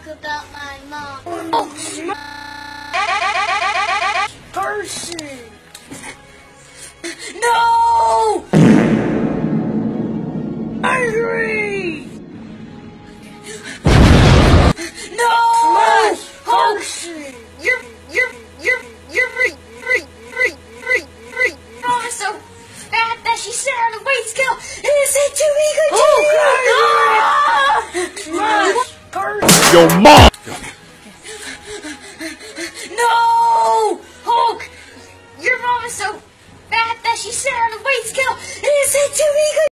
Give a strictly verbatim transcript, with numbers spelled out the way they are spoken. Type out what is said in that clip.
about my mom. Oh, person! No! Angry! No! Smash person! You're, you're, you're, you're free, free, free, free, free. Mom is so fat that she sat on the weight scale and it said too big. Oh, God! Smash person! Your mom!